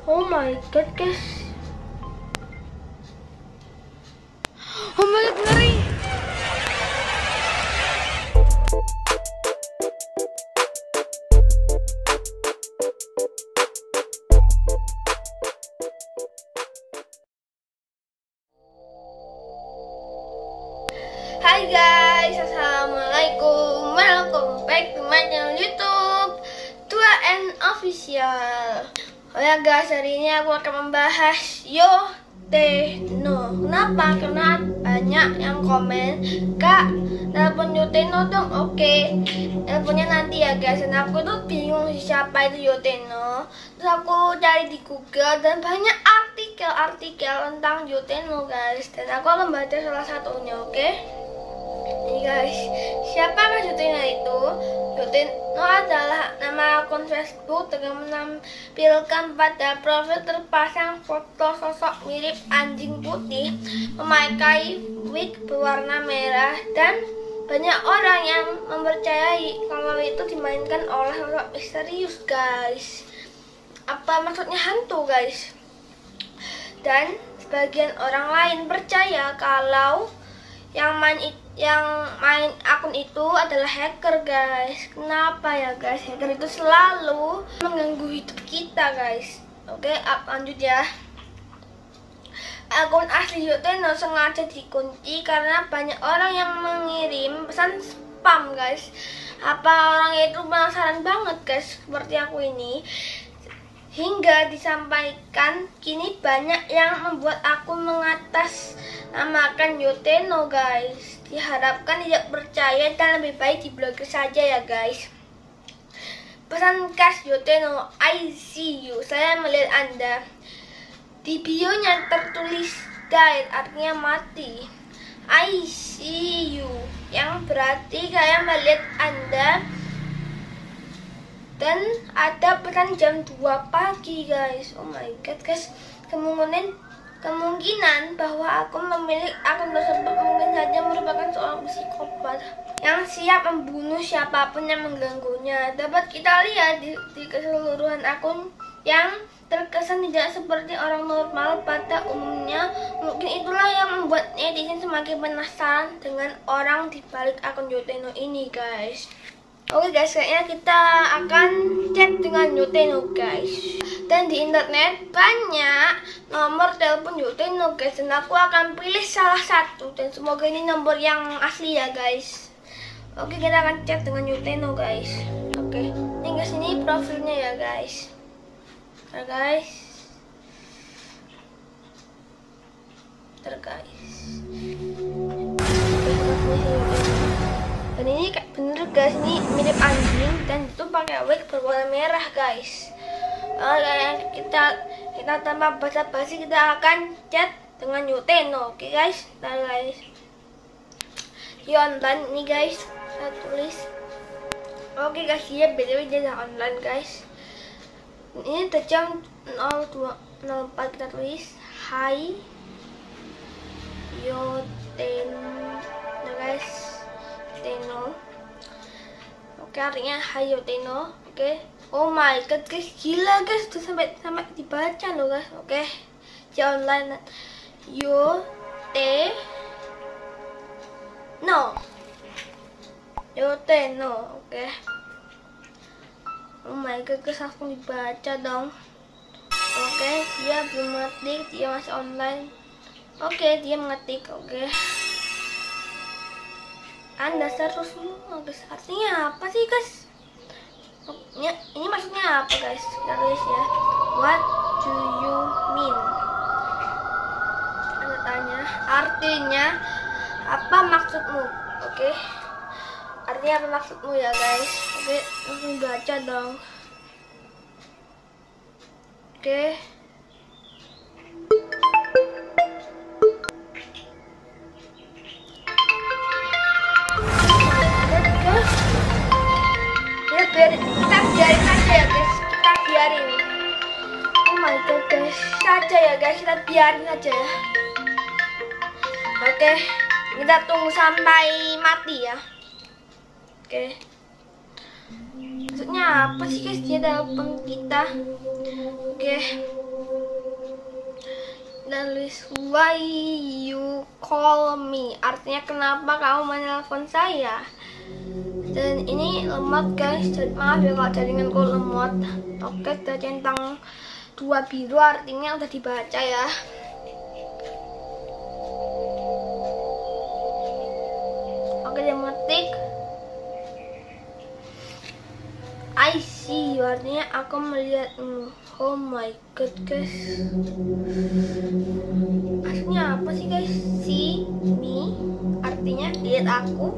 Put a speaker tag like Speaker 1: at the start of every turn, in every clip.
Speaker 1: Oh my god, guys. Oh my god, ngeri. Hai guys, assalamualaikum. Welcome back to my channel YouTube Tua and Official. Oh ya guys, hari ini aku akan membahas Yoteno. Kenapa? Karena banyak yang komen, Kak, telepon Yoteno dong. Oke, teleponnya nanti ya guys. Dan aku tuh bingung siapa itu Yoteno. Terus aku cari di Google dan banyak artikel tentang Yoteno guys. Dan aku akan baca salah satunya, oke? Nih guys, siapakah Yoteno itu? Yoteno adalah nama akun Facebook dengan menampilkan pada profil terpasang foto sosok mirip anjing putih memakai wig berwarna merah, dan banyak orang yang mempercayai kalau itu dimainkan oleh sosok misterius guys. Apa maksudnya hantu guys? Dan sebagian orang lain percaya kalau yang main akun itu adalah hacker guys. Kenapa ya guys? Hacker itu selalu mengganggu hidup kita guys. Oke, lanjut ya. Akun asli Yoteno sengaja dikunci karena banyak orang yang mengirim pesan spam guys. Apa orang itu penasaran banget guys, seperti aku ini. Hingga disampaikan kini banyak yang membuat akun mengatasnamakan Yoteno guys. Diharapkan tidak percaya dan lebih baik diblokir saja ya guys. Pesan khas Yoteno, I see you, saya melihat Anda. Di bionya tertulis died, artinya mati. I see you, yang berarti saya melihat Anda. Dan ada pesan jam 2 pagi guys. Oh my god guys, kemungkinan bahwa akun pemilik akun tersebut mungkin saja merupakan seorang psikopat yang siap membunuh siapapun yang mengganggunya. Dapat kita lihat di keseluruhan akun yang terkesan tidak seperti orang normal pada umumnya. Mungkin itulah yang membuat netizen semakin penasaran dengan orang di balik akun Yoteno ini guys. Oke guys, kayaknya kita akan chat dengan Yoteno guys. Dan di internet banyak nomor telepon Yoteno guys, dan aku akan pilih salah satu. Dan semoga ini nomor yang asli ya guys. Oke, kita akan chat dengan Yoteno guys. Oke, ini guys, ini profilnya ya guys. Ntar guys. Dan ini bener guys, ini mirip anjing dan itu pakai wig berwarna merah guys. Kita tanpa basa-basi kita akan chat dengan Yoteno, oke guys. Nah guys, online nih guys, saya tulis. Oke guys, dia btw dia online guys. Ini jam 02.04, kita tulis Hai Yoteno, nah guys. Yoteno. Oke, artinya Hai Yoteno. Oke. Oh my god guys, gila guys, tuh sampai dibaca loh guys. Oke. Dia online. Yoteno. Oke. Oh my god guys, langsung dibaca dong. Oke, dia belum ngetik, dia masih online. Oke, dia mengetik. Oke. Anda terus guys, artinya apa sih guys? Ini maksudnya apa guys? Kita tulis ya. What do you mean? Anda tanya. Artinya apa maksudmu? Oke. Artinya apa maksudmu ya guys? Oke, langsung baca dong. Oke. Kita biarin aja ya guys, kita biarin. Oh my god guys, saja ya guys, kita biarin aja ya. Oke, kita tunggu sampai mati ya. Oke. Maksudnya apa sih guys, dia telepon kita? Oke. Nulis why you call me, artinya kenapa kamu menelpon saya. Dan ini lemot guys, jadi maaf ya kalau jaringanku lemot. Oke, udah centang 2 biru, artinya udah dibaca ya. Oke, dia mengetik I see you, artinya aku melihatmu. Oh my god guys, artinya apa sih guys? See me, artinya lihat aku.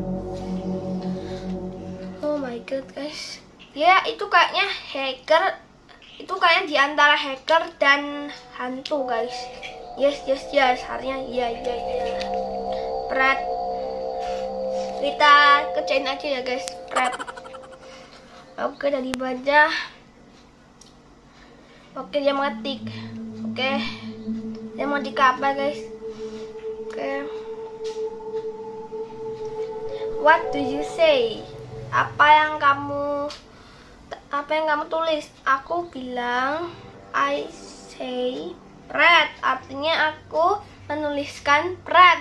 Speaker 1: Oh my god guys, ya itu kayaknya hacker, itu kayaknya diantara hacker dan hantu guys. Yes, artinya iya. Pret, kita kerjain aja ya guys. Pret. Oke, udah dibaca. Oke, dia mengetik. Oke, dia mau apa guys? Oke, what do you say? Apa yang kamu tulis? Aku bilang I say bread, artinya aku menuliskan bread.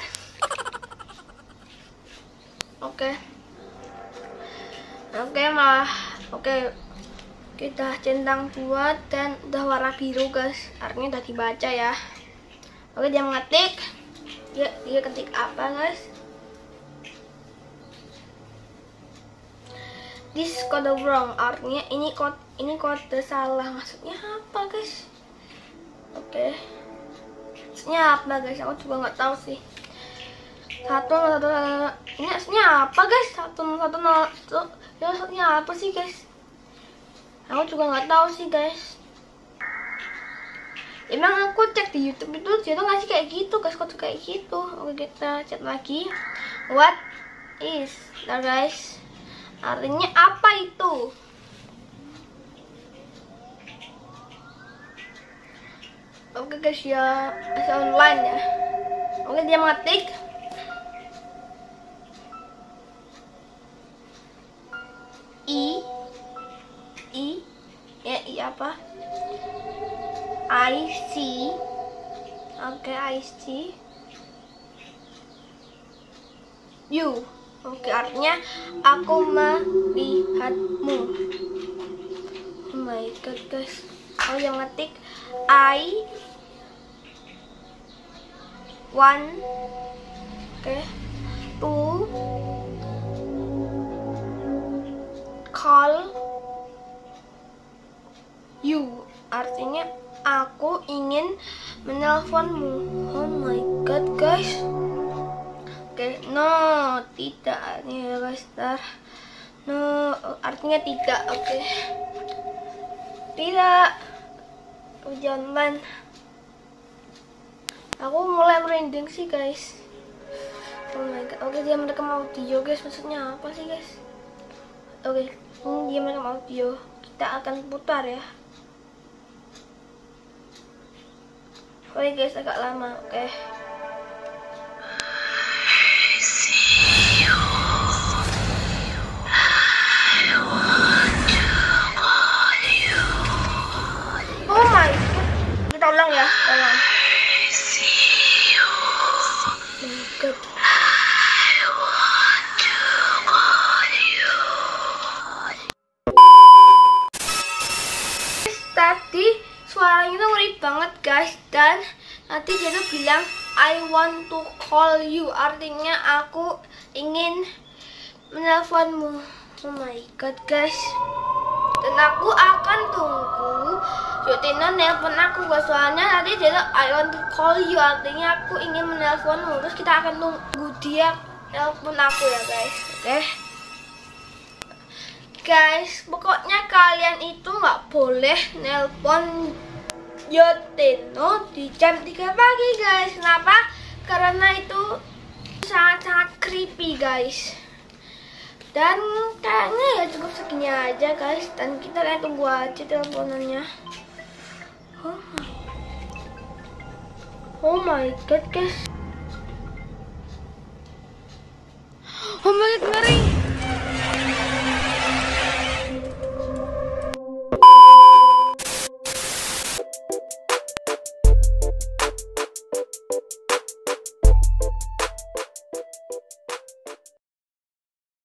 Speaker 1: Oke, kita centang 2 dan udah warna biru guys, artinya udah dibaca ya. Oke, dia mengetik. Dia ketik apa guys? This code wrong, artinya ini kode salah. Maksudnya apa guys? Oke, maksudnya apa guys? Aku juga nggak tahu sih. Ini maksudnya apa guys? 110 ya, maksudnya apa sih guys? Aku juga nggak tahu sih guys. Emang aku cek di YouTube itu dia tuh ngasih kayak gitu guys, kode kayak gitu. Oke, kita cek lagi. What is nah guys, artinya apa itu? Oke guys ya, masih online ya. Oke, dia mengetik I apa? I see. Oke, I see you. Oke, artinya aku melihatmu. Oh my god guys. Oh, yang ngetik I want to call you, artinya aku ingin menelponmu. Oh my god guys. Oke, no, tidak nih ya guys. No, artinya tidak. Oke, tidak. Jangan. Aku mulai merinding sih guys. Oh my god. Oke, dia merekam audio guys. Maksudnya apa sih guys? Oke, dia merekam audio. Kita akan putar ya. Oke guys, agak lama. Oke. Oh my god. Kita ulang ya, ulang. Tadi suaranya tuh ngeri banget guys, dan nanti dia tuh bilang I want to call you, artinya aku ingin menelponmu. Oh my god guys, dan aku akan tunggu Yutino nelpon aku guys, soalnya nanti dia tuh I want to call you, artinya aku ingin menelponmu. Terus kita akan tunggu dia nelpon aku ya guys. Oke guys, pokoknya kalian itu nggak boleh nelpon Yutino di jam 3 pagi guys. Kenapa? Karena itu sangat-sangat creepy guys. Dan kayaknya ya cukup segini aja guys, dan kita kayak tunggu aja teleponannya. Oh my god guys. Oh my god, ngeri.